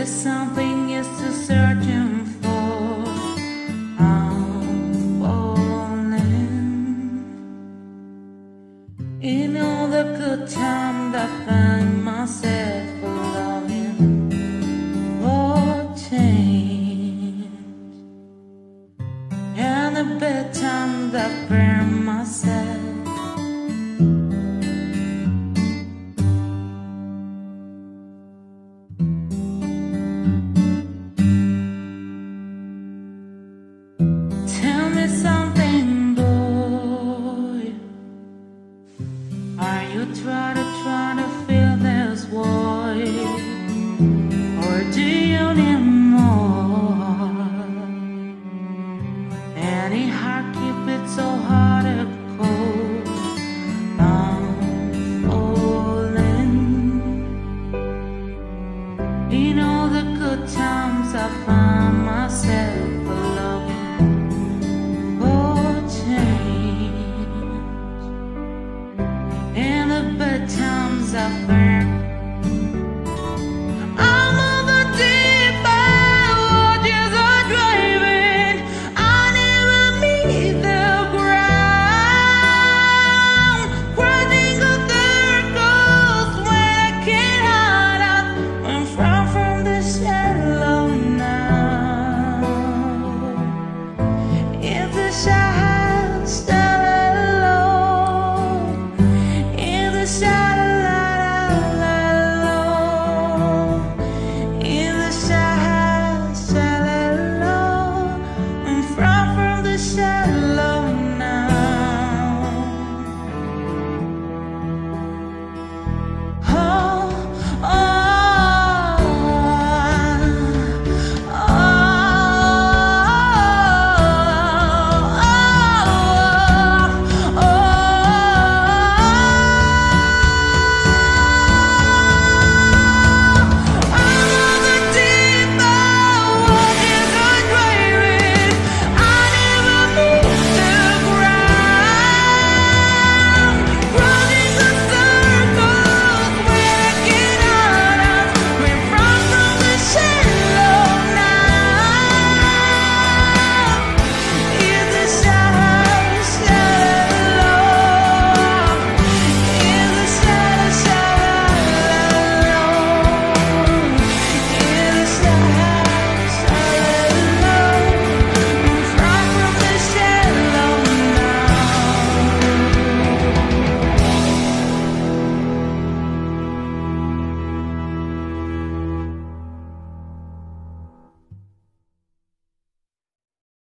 something is to searching for. I'm falling in all the good times. I find myself longing for change, and the bad times I burn myself. Tell me something, boy. Are you trying to fill this void, or do you need more? Any heart keep it so hard to cold. I'm falling in all the good times. I find myself bad times I burn. I'm on the deep end, waters are driving. I never meet the ground, crushing the circles when I can't hide out. I'm far from the shallow now. It's a shadow.